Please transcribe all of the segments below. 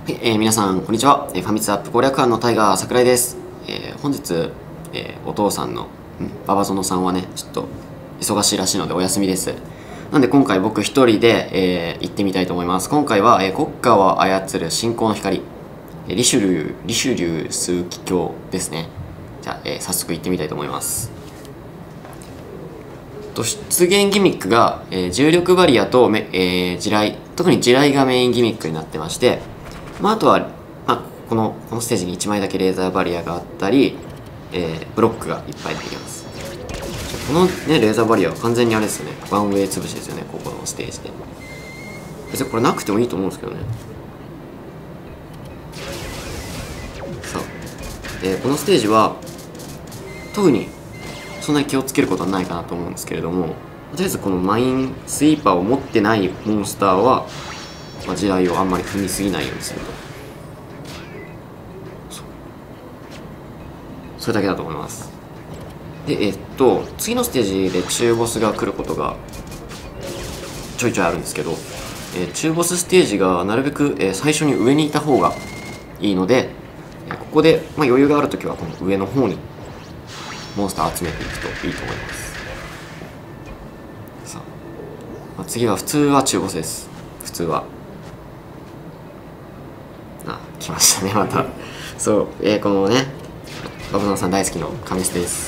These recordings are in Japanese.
はい、皆さんこんにちは。ファミツアップ攻略班のタイガー桜井です。本日、お父さんの馬場園さんはねちょっと忙しいらしいのでお休みです。なんで今回僕一人で、行ってみたいと思います。今回は、国家を操る信仰の光、リシュリュー枢機卿ですね。じゃあ、早速行ってみたいと思います。出現ギミックが、重力バリアと、地雷、特に地雷がメインギミックになってまして、あとは、このステージに1枚だけレーザーバリアがあったり、ブロックがいっぱい出てきます。このねレーザーバリアは完全にあれですよね、ワンウェイ潰しですよね、ここのステージで。別にこれなくてもいいと思うんですけどね。さあ、このステージは特にそんなに気をつけることはないかなと思うんですけれども、とりあえずこのマインスイーパーを持ってないモンスターは、地雷をあんまり踏みすぎないようにすると、それだけだと思います。で次のステージで中ボスが来ることがちょいちょいあるんですけど、中ボスステージがなるべく、最初に上にいた方がいいので、ここで、余裕があるときはこの上の方にモンスター集めていくといいと思います。さあ、次は普通は中ボスです。普通は来ましたねまたそう、このね馬場園さん大好きの亀捨てです。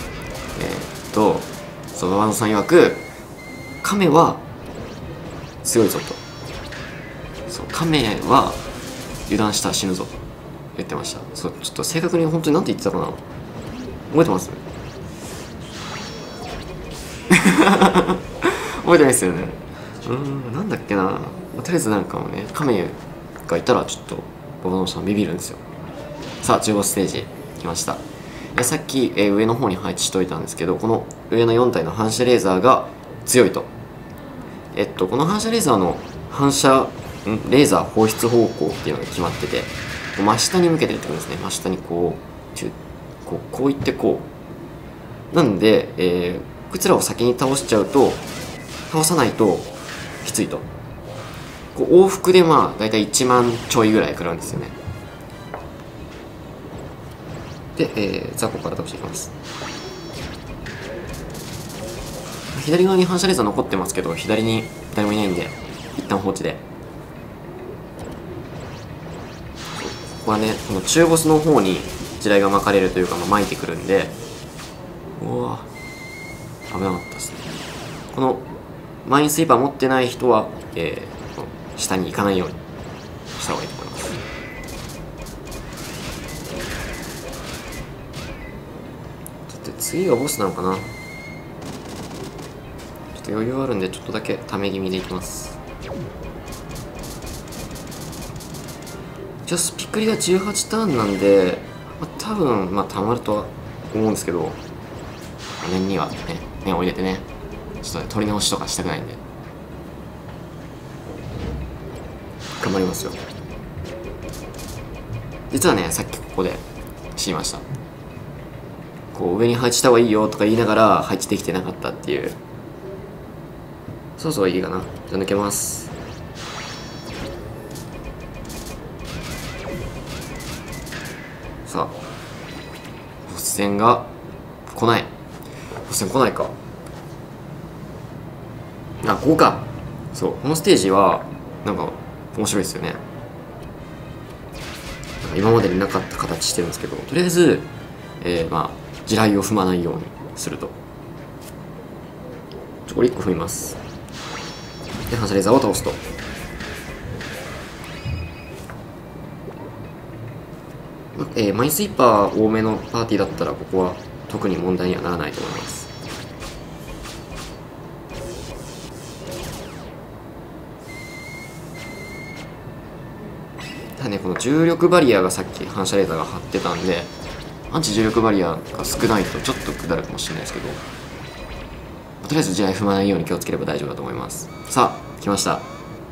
そう、馬場園さん曰く亀は強いぞと、そう亀は油断したら死ぬぞと言ってました。そう、ちょっと正確に本当に何て言ってたかな、覚えてます？覚えてないですよね。なんだっけな、とりあえずなんかもね、亀がいたらちょっと馬場園さんビビるんですよ。さあ、中ボスステージ来ました。さっき、上の方に配置しといたんですけど、この上の4体の反射レーザーが強いと。この反射レーザーのレーザー放出方向っていうのが決まってて、真下に向けてるってことですね。真下にこういってこうなんで、こいつらを先に倒しちゃうと、倒さないときついと。往復でだいたい1万ちょいぐらい食らうんですよね。で、雑魚から倒していきます。左側に反射レーザー残ってますけど、左に誰もいないんで一旦放置で、ここはねこの中ボスの方に地雷が巻かれるというか、巻いてくるんで、うわ危なかったですね。このマインスイーパー持ってない人は、下に行かないようにした方がいいと思います。次がボスなのかな。ちょっと余裕あるんでちょっとだけため気味でいきます。じゃあスピクリが18ターンなんで、多分たまるとは思うんですけど、念にはね念を入れてね、ちょっと取り直しとかしたくないんで頑張りますよ。実はねさっきここで知りました。上に配置した方がいいよとか言いながら配置できてなかったっていう。そろそろいいかな。じゃあ抜けます。さあ、ボス戦が来ない。ボス戦来ないか。ここか。そう、このステージはなんか面白いですよね。今までになかった形してるんですけど、とりあえず地雷を踏まないようにすると。これ1個踏みます。で反射レーザーを倒すと。マインスイーパー多めのパーティーだったらここは特に問題にはならないと思います。ただね、この重力バリアがさっき反射レーザーが張ってたんで、アンチ重力バリアが少ないとちょっと下るかもしれないですけど、とりあえず地雷踏まないように気をつければ大丈夫だと思います。さあ来ました。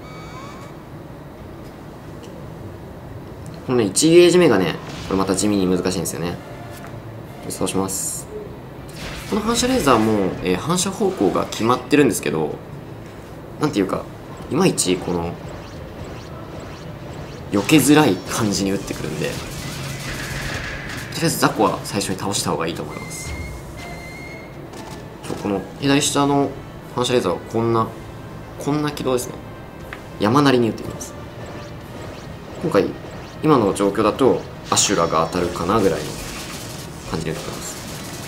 このね1ゲージ目がねこれまた地味に難しいんですよね。そうします。この反射レーザーも、反射方向が決まってるんですけど、なんていうかいまいちこの避けづらい感じに打ってくるんで、とりあえず雑魚は最初に倒した方がいいと思います。この左下の反射レーザーはこんな軌道ですね。山なりに打ってきます。今回今の状況だとアシュラが当たるかなぐらいの感じで打ってきます。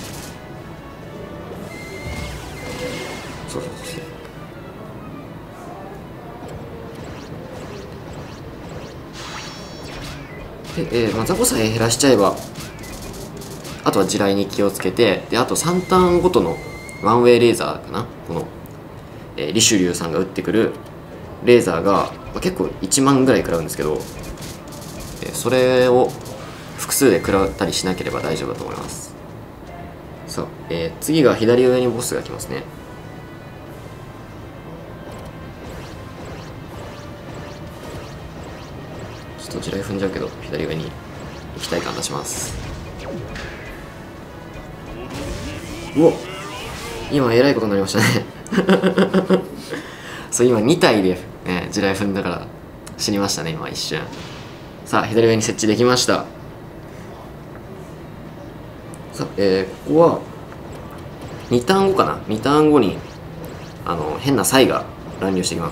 そうで、雑魚さえ減らしちゃえば、あとは地雷に気をつけて、であと3ターンごとのワンウェイレーザーかな、この、リシュリューさんが打ってくるレーザーが、結構1万ぐらい食らうんですけど、それを複数で食らったりしなければ大丈夫だと思います。さあ、次が左上にボスが来ますね。ちょっと地雷踏んじゃうけど左上に行きたい感出します。うおっ、今えらいことになりましたねそう、今2体で、地雷踏んだから死にましたね、今一瞬。さあ、左上に設置できました。さあ、ここは2ターン後かな、2ターン後に変なサイが乱入してきます。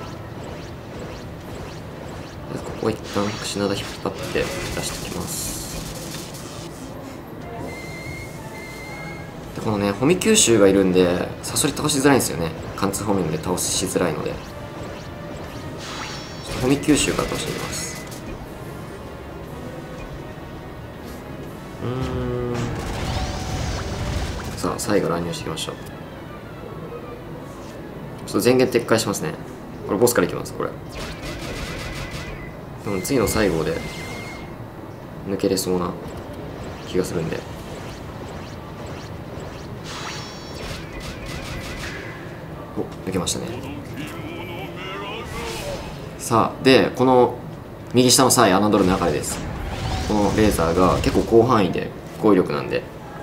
ここは一旦串灘引っ張って出してきます。でこのね、ホミ九州がいるんでサソリ倒しづらいんですよね。貫通方面で倒しづらいので、ちょっとホミ九州から倒してみます。さあ、サイが乱入してきました。ちょっと前言撤回しますね。これボスからいきます。これでも次の最後で抜けれそうな気がするんで、お、抜けましたね。さあ、でこの右下のサイ侮る流れです。このレーザーが結構広範囲で攻撃力なんで、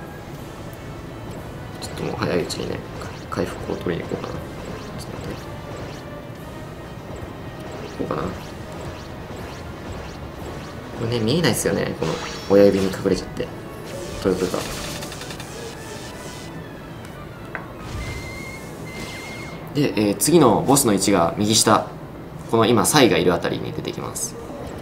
ちょっともう早いうちにね回復を取りに行こうかな。ちょっと待って、こうかな。これね、見えないですよね、この親指に隠れちゃって。取れた。で、次のボスの位置が右下、この今サイがいるあたりに出てきます。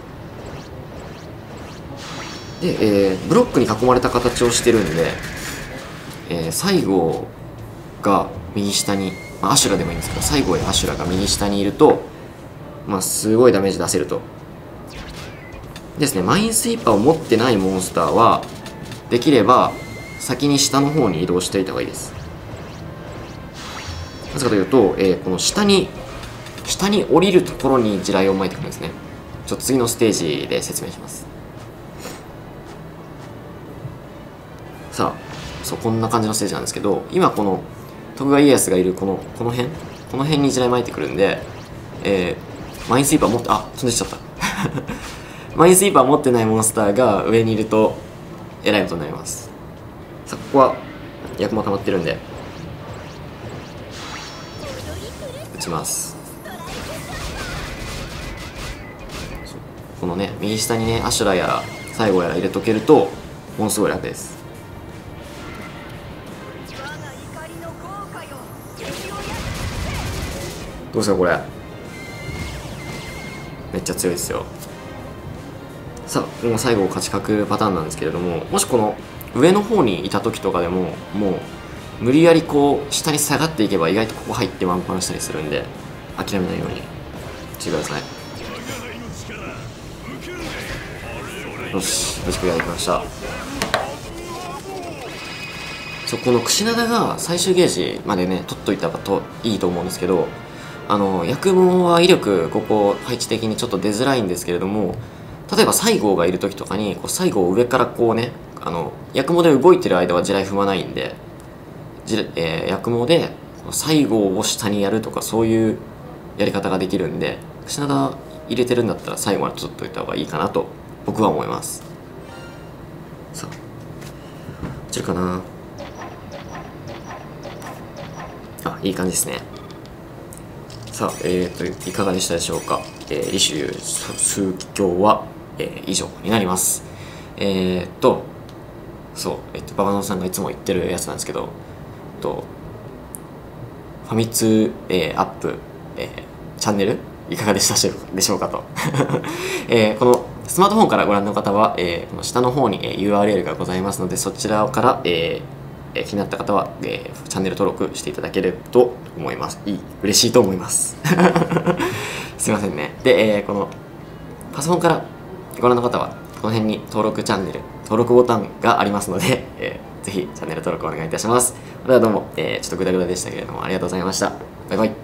で、ブロックに囲まれた形をしてるんで、最後が右下に、アシュラでもいいんですけど、最後やアシュラが右下にいると、すごいダメージ出せると。ですね、マインスイーパーを持ってないモンスターはできれば先に下の方に移動しておいた方がいいです。なぜかというと、この下に降りるところに地雷を撒いてくるんですね。ちょっと次のステージで説明します。さあ、そう、こんな感じのステージなんですけど、今この徳川家康がいるこの辺に地雷撒いてくるんで、マインスイーパー持って、飛んできちゃったマインスイーパー持ってないモンスターが上にいるとえらいことになります。さあ、ここは役も溜まってるんで打ちます。このね、右下にね、アシュラやら最後やら入れとけるとものすごい楽です。どうですかこれ、めっちゃ強いですよ。さあ、もう最後勝ち確パターンなんですけれども、もしこの上の方にいた時とかでも、もう無理やりこう下に下がっていけば意外とここ入ってワンパンしたりするんで、諦めないようにしてください。よし、無事クリアできました。この櫛灘が最終ゲージまでね取っといたらいいと思うんですけど、薬毛は威力ここ配置的にちょっと出づらいんですけれども、例えば西郷がいる時とかに西郷を上からこうね、薬毛で動いてる間は地雷踏まないんで、薬毛で西郷を下にやるとか、そういうやり方ができるんで、櫛灘入れてるんだったら最後まで取っといた方がいいかなと僕は思います。さあ、落ちるかな。いい感じですね。さあ、いかがでしたでしょうか。 履修数教は、以上になります。そう、ババノさんがいつも言ってるやつなんですけど、ファミ通、アップ、チャンネルいかがでしたでしょうかと、このスマートフォンからご覧の方は、この下の方に、URL がございますので、そちらから、気になった方は、チャンネル登録していただけると思います。嬉しいと思いますすいませんね。で、このパソコンからご覧の方はこの辺に登録チャンネル登録ボタンがありますので、ぜひチャンネル登録お願いいたします。それではどうも、ちょっとグダグダでしたけれどもありがとうございました。バイバイ。